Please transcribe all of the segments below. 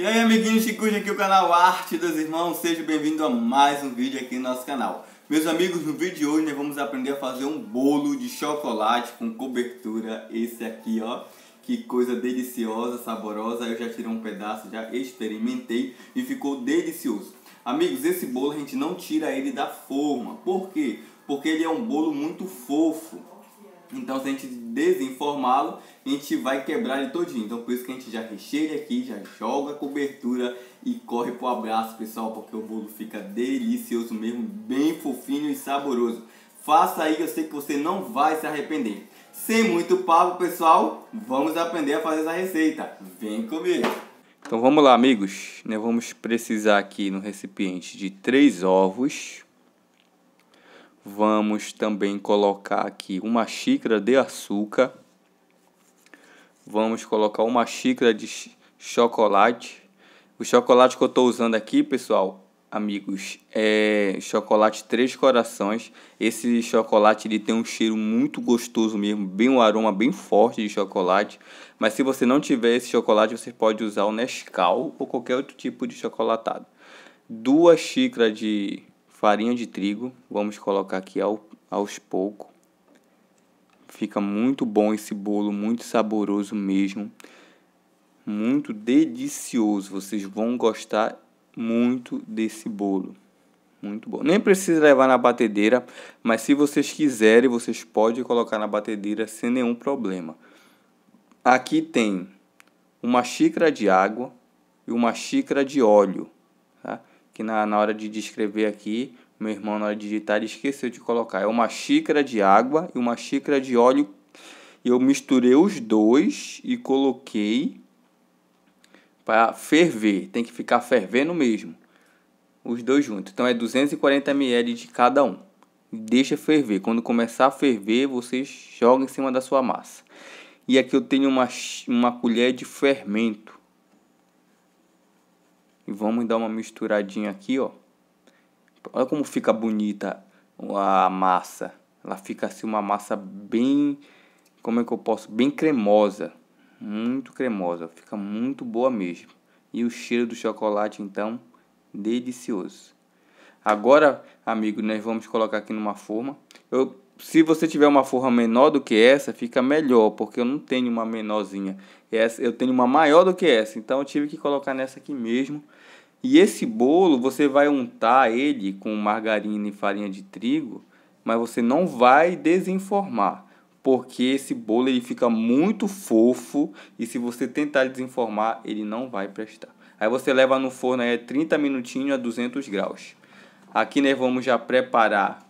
E aí, amiguinhos, Chico, aqui é o canal Arte dos Irmãos. Seja bem-vindo a mais um vídeo aqui no nosso canal. Meus amigos, no vídeo de hoje nós vamos aprender a fazer um bolo de chocolate com cobertura. Esse aqui, ó, que coisa deliciosa, saborosa. Eu já tirei um pedaço, já experimentei e ficou delicioso. Amigos, esse bolo a gente não tira ele da forma. Por quê? Porque ele é um bolo muito fofo. Então, se a gente desenformá-lo, a gente vai quebrar ele todinho. Então, por isso que a gente já recheia ele aqui, já joga a cobertura e corre pro abraço, pessoal, porque o bolo fica delicioso mesmo, bem fofinho e saboroso. Faça aí, eu sei que você não vai se arrepender. Sem muito papo, pessoal, vamos aprender a fazer essa receita. Vem comigo! Então, vamos lá, amigos. Nós vamos precisar aqui no recipiente de 3 ovos. Vamos também colocar aqui uma xícara de açúcar. Vamos colocar uma xícara de chocolate. O chocolate que eu estou usando aqui, pessoal, amigos, é chocolate Três Corações. Esse chocolate ele tem um cheiro muito gostoso mesmo, bem um aroma bem forte de chocolate. Mas se você não tiver esse chocolate, você pode usar o Nescau ou qualquer outro tipo de chocolatado. 2 xícaras de farinha de trigo, vamos colocar aqui aos poucos. Fica muito bom esse bolo, muito saboroso mesmo, muito delicioso. Vocês vão gostar muito desse bolo, muito bom. Nem precisa levar na batedeira, mas se vocês quiserem, vocês podem colocar na batedeira sem nenhum problema. Aqui tem uma xícara de água e uma xícara de óleo, tá? Que na hora de descrever aqui, meu irmão na hora de digitar ele esqueceu de colocar. É uma xícara de água e uma xícara de óleo. Eu misturei os dois e coloquei para ferver. Tem que ficar fervendo mesmo, os dois juntos. Então é 240 ml de cada um. Deixa ferver. Quando começar a ferver, vocês jogam em cima da sua massa. E aqui eu tenho uma colher de fermento. E vamos dar uma misturadinha aqui, ó. Olha como fica bonita a massa. Ela fica assim uma massa bem, como é que eu posso? Bem cremosa. Muito cremosa. Fica muito boa mesmo. E o cheiro do chocolate, então, delicioso. Agora, amigo, nós vamos colocar aqui numa forma. Se você tiver uma forma menor do que essa, fica melhor, porque eu não tenho uma menorzinha. Eu tenho uma maior do que essa, então eu tive que colocar nessa aqui mesmo. E esse bolo, você vai untar ele com margarina e farinha de trigo, mas você não vai desenformar, porque esse bolo ele fica muito fofo e se você tentar desenformar, ele não vai prestar. Aí você leva no forno aí 30 minutinhos a 200 graus. Aqui nós vamos já preparar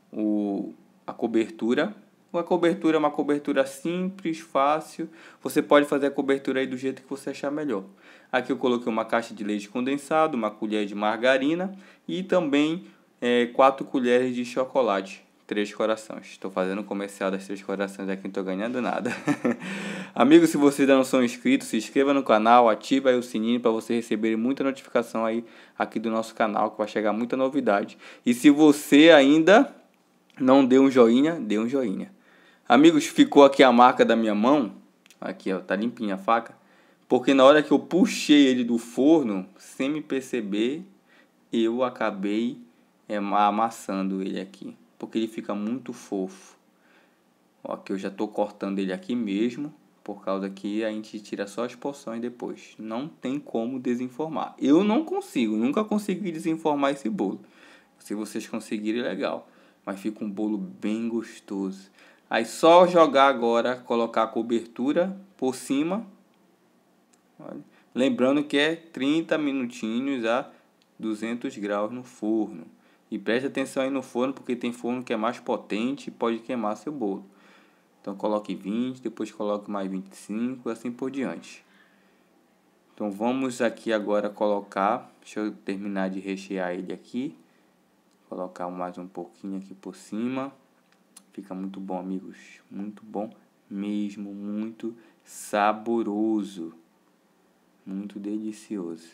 a cobertura. A cobertura é uma cobertura simples, fácil. Você pode fazer a cobertura aí do jeito que você achar melhor. Aqui eu coloquei uma caixa de leite condensado, uma colher de margarina e também 4 colheres de chocolate Três Corações. Estou fazendo comercial das Três Corações aqui, não estou ganhando nada. Amigos, se vocês ainda não são inscritos, se inscreva no canal, ative aí o sininho para você receber muita notificação aí aqui do nosso canal, que vai chegar muita novidade. E se você ainda não deu um joinha, dê um joinha. Amigos, ficou aqui a marca da minha mão. Aqui, ó, tá limpinha a faca. Porque na hora que eu puxei ele do forno, sem me perceber, eu acabei amassando ele aqui. Porque ele fica muito fofo. Ó, aqui eu já tô cortando ele aqui mesmo. Por causa que a gente tira só as porções depois. Não tem como desenformar. Eu não consigo, nunca consegui desenformar esse bolo. Se vocês conseguirem, legal. Mas fica um bolo bem gostoso. Aí só jogar agora, colocar a cobertura por cima. Olha. Lembrando que é 30 minutinhos a 200 graus no forno. E preste atenção aí no forno, porque tem forno que é mais potente e pode queimar seu bolo. Então coloque 20, depois coloque mais 25, assim por diante. Então vamos aqui agora colocar, deixa eu terminar de rechear ele aqui. Colocar mais um pouquinho aqui por cima. Fica muito bom, amigos. Muito bom mesmo. Muito saboroso. Muito delicioso.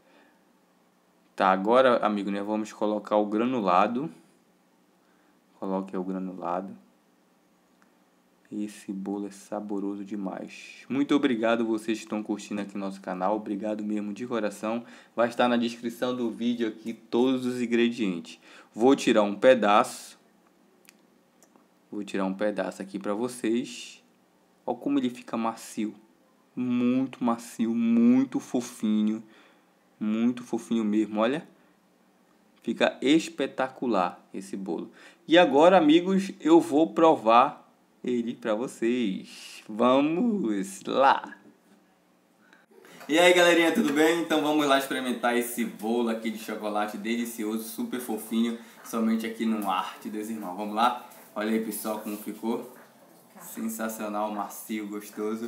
Tá, agora, amigo, nós vamos colocar o granulado. Coloque o granulado. Esse bolo é saboroso demais. Muito obrigado vocês que estão curtindo aqui nosso canal. Obrigado mesmo de coração. Vai estar na descrição do vídeo aqui todos os ingredientes. Vou tirar um pedaço. Vou tirar um pedaço aqui para vocês. Olha como ele fica macio. Muito macio, muito fofinho. Muito fofinho mesmo, olha. Fica espetacular esse bolo. E agora, amigos, eu vou provar ele para vocês. Vamos lá! E aí, galerinha, tudo bem? Então vamos lá experimentar esse bolo aqui de chocolate delicioso, super fofinho, somente aqui no Arte dos Irmãos. Vamos lá? Olha aí, pessoal, como ficou. Sensacional, macio, gostoso.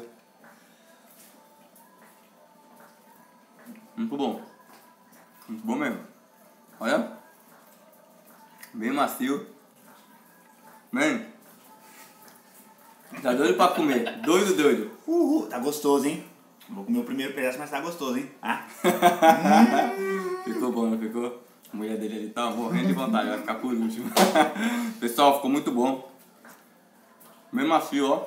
Muito bom. Muito bom mesmo. Olha. Bem macio. Man. Tá doido pra comer. Doido, doido. Uhul, tá gostoso, hein? Vou comer o primeiro pedaço, mas tá gostoso, hein? Ah. Ficou bom, não ficou? A mulher dele ali tá morrendo de vontade, vai ficar por último. Pessoal, ficou muito bom. Bem macio, ó.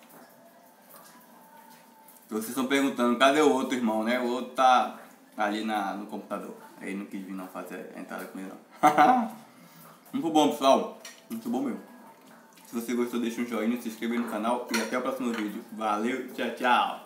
Vocês estão perguntando, cadê o outro irmão, né? O outro tá ali no computador. Ele não quis vir não fazer a entrada comigo não. Muito bom, pessoal. Muito bom mesmo. Se você gostou, deixa um joinha, se inscreva aí no canal e até o próximo vídeo. Valeu, tchau, tchau.